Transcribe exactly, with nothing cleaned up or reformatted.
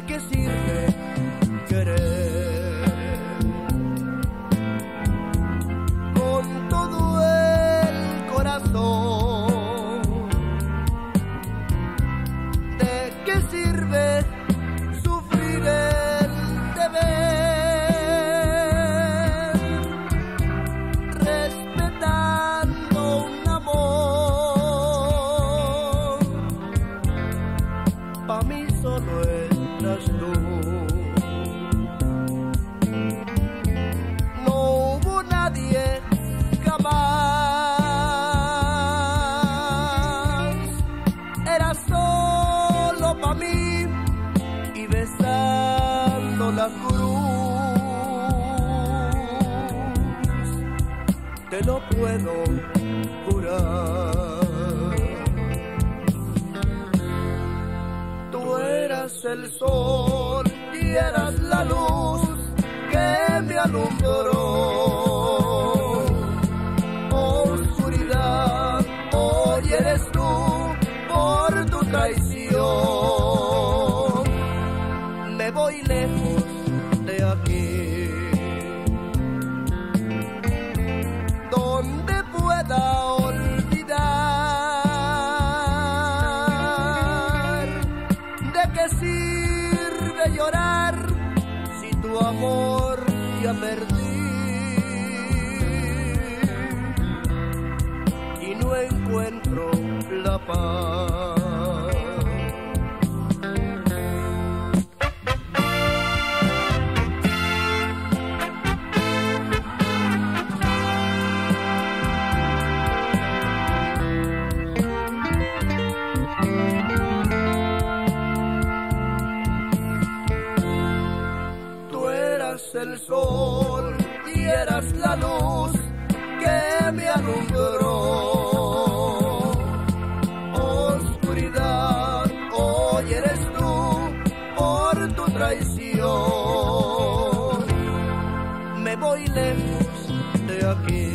qué sirve querer? Con todo el corazón, ¿de qué sirve sufrir el deber? Respetando un amor, pa' mí solo entras tú. No hubo nadie jamás, era solo pa' mí y besando la cruz, te lo puedo jurar. Tú eras el sol y eras la luz que me alumbró. Oscuridad, hoy eres tú por tu traición. Me voy lejos de aquí, donde pueda olvidar. ¿De qué sirve llorar si tu amor ya perdí y no encuentro la paz? El sol y eras la luz que me alumbró. Oscuridad, hoy eres tú por tu traición. Me voy lejos de aquí,